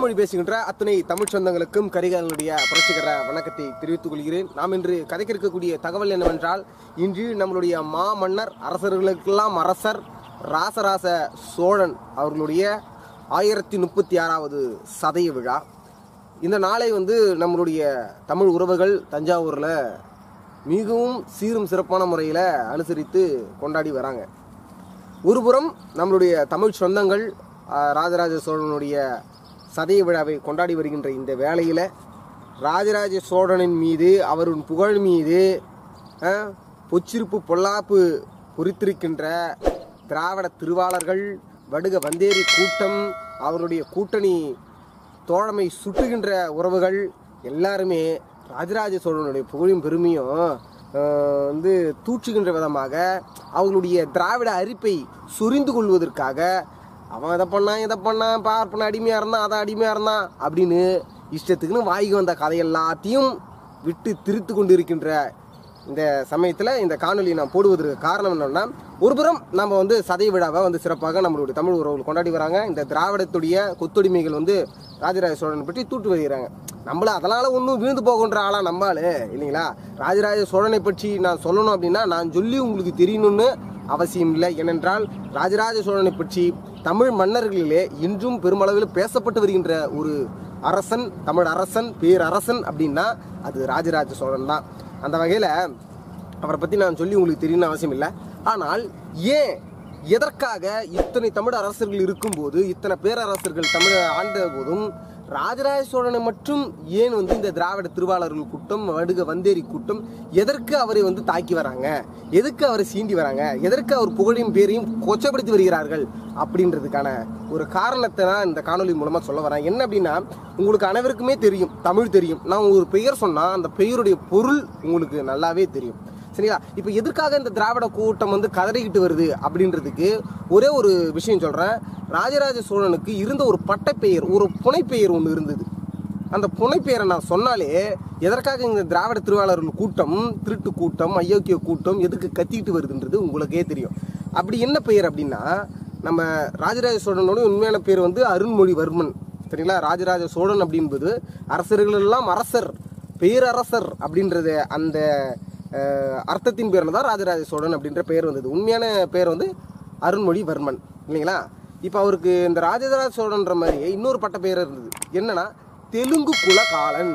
மொழி பேசுகின்ற அத்தனை தமிழ் சொந்தங்களுக்கும் கரிகாலனுடைய புரட்சிகர வணக்கத்தை தெரிவித்துக் கொள்கிறேன். நாம் இன்று கதைக்க இருக்கக்கூடிய தகவல் என்னவென்றால், இன்று நம்மளுடைய மாமன்னர் அரசர்களுக்கெல்லாம் அரசர் ராசராச சோழன் அவர்களுடைய 1036வது சதய விழா. இந்த நாளை நம்மளுடைய தமிழ் உறவுகள் தஞ்சாவூரில் மிகவும் சீரும் சிறப்பான முறையில் அனுசரித்து கொண்டாடி வராங்க. ஒருபுறம் நம்மளுடைய தமிழ் சொந்தங்கள் ராஜராஜ சோழனுடைய சதய விழாவை கொண்டாடி வருகின்ற இந்த வேளையில் ராஜராஜ சோழனின் மீது அவரின் புகழ் மீது பொச்சிருப்பு பொல்லாப்பு குறித்திருக்கின்ற திராவிட திருவாளர்கள், வடுக வந்தேரி கூட்டம், அவருடைய கூட்டணி தோழமை சுட்டுகின்ற உறவுகள் எல்லாருமே ராஜராஜ சோழனுடைய புகழும் பெருமையும் தூற்றுகின்ற விதமாக அவங்களுடைய திராவிட அரிப்பை சொரிந்து கொள்வதற்காக அவன் இதை பண்ணான் பார்ப்பன அடிமையாக இருந்தான், அதை அடிமையாக இருந்தான் அப்படின்னு இஷ்டத்துக்குன்னு வாய்க்கு வந்த கதை எல்லாத்தையும் விட்டு திரித்து கொண்டு இருக்கின்ற இந்த சமயத்தில் இந்த காணொலியை நான் போடுவதற்கு காரணம் என்னென்னா, ஒருபுறம் நம்ம சதய விழாவை சிறப்பாக நம்மளுடைய தமிழ் உறவுகள் கொண்டாடி வராங்க. இந்த திராவிடத்துடைய கொத்தொடிமைகள் ராஜராஜ சோழனை பற்றி தூட்டு வருகிறாங்க. நம்மள அதனால் ஒன்றும் வீழ்ந்து போகின்ற ஆளாக நம்மளால் இல்லைங்களா? ராஜராஜ சோழனை பற்றி நான் சொல்லணும் அப்படின்னா நான் சொல்லி உங்களுக்கு தெரியணும்னு அவசியம் இல்லை. ஏனென்றால் ராஜராஜ சோழனை பற்றி தமிழ் மன்னர்களிலே இன்றும் பெருமளவில் பேசப்பட்டு வருகின்ற ஒரு அரசன், தமிழ் அரசன், பேரரசன் அப்படின்னா அது ராஜராஜ சோழன் தான். அந்த வகையில் அவரை பற்றி நான் சொல்லி உங்களுக்கு தெரியணும்னு அவசியம் இல்லை. ஆனால் ஏன், எதற்காக இத்தனை தமிழ் அரசர்கள் இருக்கும்போது, இத்தனை பேரரசர்கள் தமிழ் ஆண்ட போதும் ராஜராஜ சோழனை மட்டும் ஏன் இந்த திராவிட திருவாளர்கள் கூட்டம், வடுக வந்தேரி கூட்டம் எதற்கு அவரை தாக்கி வராங்க, எதற்கு அவரை சீண்டி வராங்க, எதற்கு அவர் புகழையும் பேரையும் கொச்சப்படுத்தி வருகிறார்கள் அப்படின்றதுக்கான ஒரு காரணத்தை நான் இந்த காணொலி மூலமாக சொல்ல வரேன். என்ன அப்படின்னா, உங்களுக்கு அனைவருக்குமே தெரியும், தமிழ் தெரியும். நான் ஒரு பெயர் சொன்னால் அந்த பெயருடைய பொருள் உங்களுக்கு நல்லாவே தெரியும், சரிங்களா? இப்போ எதற்காக இந்த திராவிட கூட்டம் கதறிக்கிட்டு வருது அப்படின்றதுக்கு ஒரே ஒரு விஷயம் சொல்கிறேன். ராஜராஜ சோழனுக்கு இருந்த ஒரு பட்டப்பெயர், ஒரு புனைப்பெயர் ஒன்று இருந்தது. அந்த புனைப்பெயரை நான் சொன்னாலே எதற்காக இந்த திராவிட திருவாளர்கள் கூட்டம், திருட்டு கூட்டம், அயோக்கிய கூட்டம் எதுக்கு கத்திக்கிட்டு வருதுன்றது உங்களுக்கே தெரியும். அப்படி என்ன பெயர் அப்படின்னா, நம்ம ராஜராஜ சோழனோட உண்மையான பேர் அருண்மொழிவர்மன், சரிங்களா? ராஜராஜ சோழன் அப்படின்பது அரசர்கள் எல்லாம் அரசர், பேரரசர் அப்படின்றது அந்த அர்த்தத்தின் பேரில் தான் ராஜராஜ சோழன் அப்படின்ற பெயர் வந்தது. உண்மையான பெயர் அருண்மொழிவர்மன் இல்லைங்களா? இப்போ அவருக்கு இந்த ராஜராஜ சோழன்ற மாதிரி இன்னொரு பட்ட பெயர் இருந்தது. என்னன்னா தெலுங்கு குல காலன்.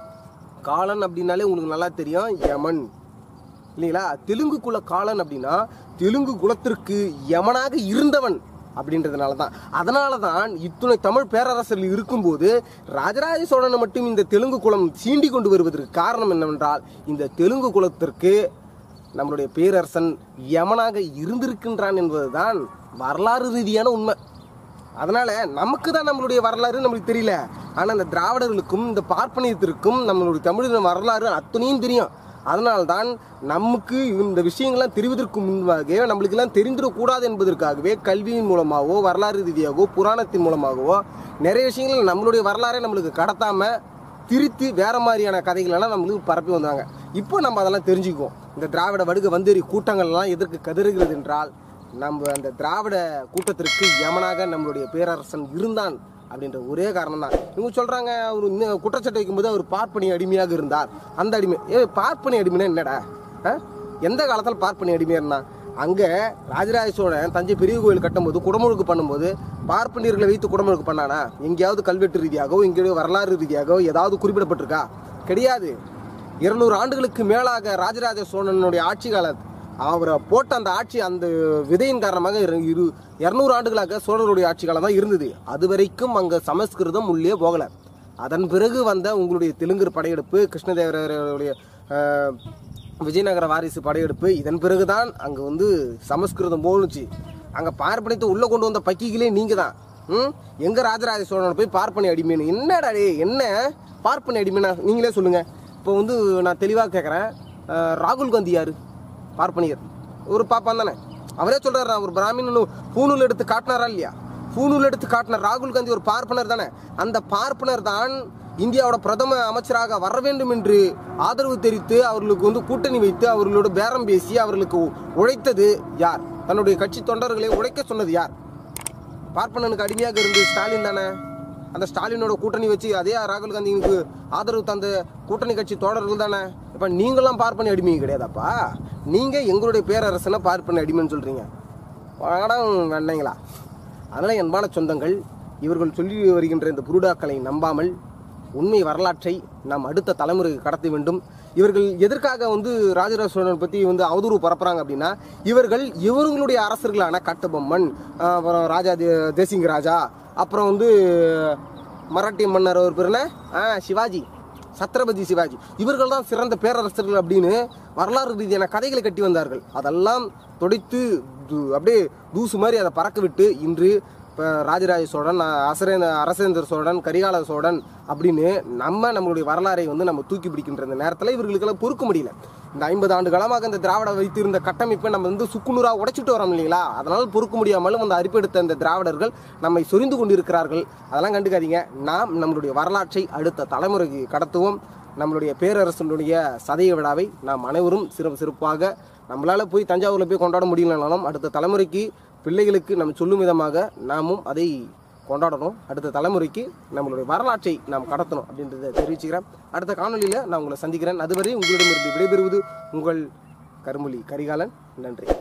காலன் அப்படின்னாலே உங்களுக்கு நல்லா தெரியும், யமன் இல்லைங்களா? தெலுங்கு குல காலன் அப்படின்னா தெலுங்கு குலத்திற்கு யமனாக இருந்தவன் அப்படின்றதுனால தான். அதனால தான் இத்துணை தமிழ் பேரரசர்கள் இருக்கும்போது ராஜராஜ சோழனை மட்டும் இந்த தெலுங்கு குலம் சீண்டி கொண்டு வருவதற்கு காரணம் என்னவென்றால், இந்த தெலுங்கு குலத்திற்கு நம்மளுடைய பேரரசன் யமனாக இருந்திருக்கின்றான் என்பதுதான் வரலாறு ரீதியான உண்மை. அதனால நமக்கு தான் நம்மளுடைய வரலாறு நம்மளுக்கு தெரியல, ஆனால் இந்த திராவிடர்களுக்கும் இந்த பார்ப்பனியத்திற்கும் நம்மளுடைய தமிழின் வரலாறு அத்தனையும் தெரியும். அதனால்தான் நமக்கு இந்த விஷயங்கள்லாம் தெரிவதற்கு முன்பாகவே நம்மளுக்கெல்லாம் தெரிந்திடக்கூடாது என்பதற்காகவே கல்வியின் மூலமாகவோ, வரலாறு ரீதியாகவோ, புராணத்தின் மூலமாகவோ நிறைய விஷயங்கள் நம்மளுடைய வரலாறை நம்மளுக்கு கடத்தாமல் திருத்தி வேற மாதிரியான கதைகளெல்லாம் நம்மளுக்கு பரப்பி வந்தாங்க. இப்போ நம்ம அதெல்லாம் தெரிஞ்சுக்குவோம். இந்த திராவிட வடுக வந்தேரி கூட்டங்கள்லாம் எதற்கு கதறுகிறது என்றால், நம்ம அந்த திராவிட கூட்டத்திற்கு யமனாக நம்மளுடைய பேரரசன் இருந்தான் அப்படின்ற ஒரே காரணம் தான். இவங்க சொல்கிறாங்க, அவர் குற்றச்சாட்டு வைக்கும்போது அவர் பார்ப்பனி அடிமையாக இருந்தார். அந்த அடிமை பார்ப்பனி அடிமைனா என்னடா? எந்த காலத்தில் பார்ப்பனி அடிமையாக இருந்தான்? அங்கே ராஜராஜ சோழன் தஞ்சை பெரிய கோயில் கட்டும்போது, குடமுழுக்கு பண்ணும்போது பார்ப்பனியர்களை வைத்து குடமுழுக்கு பண்ணானா? எங்கேயாவது கல்வெட்டு ரீதியாகவோ எங்கேயோ வரலாறு ரீதியாகவோ ஏதாவது குறிப்பிடப்பட்டிருக்கா? கிடையாது. 200 ஆண்டுகளுக்கு மேலாக ராஜராஜ சோழனுடைய ஆட்சி காலத்தில் அவரை போட்ட அந்த ஆட்சி, அந்த விதையின் காரணமாக 200 ஆண்டுகளாக சோழருடைய ஆட்சி காலம் தான் இருந்தது. அது வரைக்கும் அங்கே சமஸ்கிருதம் உள்ளே போகலை. அதன் பிறகு வந்த உங்களுடைய தெலுங்கு படையெடுப்பு, கிருஷ்ணதேவராயருடைய விஜயநகர வாரிசு படையெடுப்பு, இதன் பிறகுதான் அங்கே சமஸ்கிருதம் போனுச்சு. அங்கே பார்ப்பனியத்தை உள்ளே கொண்டு வந்த பக்கிகளே நீங்கள் தான். எங்கள் ராஜராஜ சோழனை போய் பார்ப்பனி அடிமைன்னு என்னடா? என்ன பார்ப்பனி அடிமைனா நீங்களே சொல்லுங்கள். இப்போ நான் தெளிவாக கேட்குறேன், ராகுல் காந்தி யார்? பார்ப்பனியர், ஒரு பாப்பான் தானே? அவரே சொல்கிறார், அவர் பிராமின்னு பூணூல் எடுத்து காட்டினாரா இல்லையா? பூணூல் எடுத்து காட்டினார். ராகுல் காந்தி ஒரு பார்ப்பனர் தானே? அந்த பார்ப்பனர் தான் இந்தியாவோட பிரதம அமைச்சராக வர வேண்டும் என்று ஆதரவு தெரிவித்து அவர்களுக்கு கூட்டணி வைத்து அவர்களோட பேரம் பேசி அவர்களுக்கு உழைத்தது யார்? தன்னுடைய கட்சி தொண்டர்களை உழைக்க சொன்னது யார்? பார்ப்பனனுக்கு அடிமையாக இருந்து ஸ்டாலின் தானே? அந்த ஸ்டாலினோட கூட்டணி வச்சு அதே ராகுல் காந்திக்கு ஆதரவு தந்த கூட்டணி கட்சி தோழர்கள் தானே. இப்போ நீங்களாம் பார்ப்பன அடிமை கிடையாதாப்பா, நீங்கள் எங்களுடைய பேரரசனை பார்ப்பன அடிமைன்னு சொல்கிறீங்க. படம் வேண்டாங்களா? அதனால் அன்பான சொந்தங்கள், இவர்கள் சொல்லி வருகின்ற இந்த புருடாக்களை நம்பாமல் உண்மை வரலாற்றை நாம் அடுத்த தலைமுறைக்கு கடத்த வேண்டும். இவர்கள் எதற்காக ராஜராஜ சோழன் பற்றி அவதூறு பரப்புகிறாங்க அப்படின்னா, இவர்களுடைய அரசர்களான கட்டபொம்மன், அப்புறம் ராஜா தேசிங்க ராஜா, அப்புறம் மராட்டிய மன்னர் ஒரு பேர் சிவாஜி, சத்ரபதி சிவாஜி, இவர்கள் தான் சிறந்த பேரரசர்கள் அப்படின்னு வரலாறு ரீதியான கதைகளை கட்டி வந்தார்கள். அதெல்லாம் தொடைத்து அப்படியே தூசு மாதிரி அதை பறக்க விட்டு இன்று இப்போ ராஜராஜ சோழன், அரசேந்திர சோழன், கரிகால சோழன் அப்படின்னு நம்மளுடைய வரலாறை நம்ம தூக்கி பிடிக்கின்ற இந்த நேரத்தில் இவர்களுக்கெல்லாம் பொறுக்க முடியல. இந்த 50 ஆண்டு காலமாக இந்த திராவிட வைத்திருந்த கட்டமைப்பை நம்ம சுக்குநூறாக உடைச்சிட்டு வரோம் இல்லைங்களா? அதனால் பொறுக்க முடியாமலும் அரிப்பெடுத்த இந்த திராவிடர்கள் நம்மை சொரிந்து கொண்டிருக்கிறார்கள். அதெல்லாம் கண்டுக்காதீங்க. நாம் நம்மளுடைய வரலாற்றை அடுத்த தலைமுறைக்கு கடத்துவோம். நம்மளுடைய பேரரசனுடைய சதய விழாவை நாம் அனைவரும் சிறப்பாக, நம்மளால் போய் தஞ்சாவூரில் போய் கொண்டாட முடியலனாலும் அடுத்த தலைமுறைக்கு பிள்ளைகளுக்கு நம்ம சொல்லும் விதமாக நாமும் அதை கொண்டாடணும். அடுத்த தலைமுறைக்கு நம்மளுடைய வரலாற்றை நாம் கடத்தணும் அப்படின்றத தெரிவிச்சுக்கிறேன். அடுத்த காணொலியில் நான் உங்களை சந்திக்கிறேன். அதுவரை உங்களிடமிருந்து விடைபெறுவது உங்கள் கருமொழி கரிகாலன். நன்றி.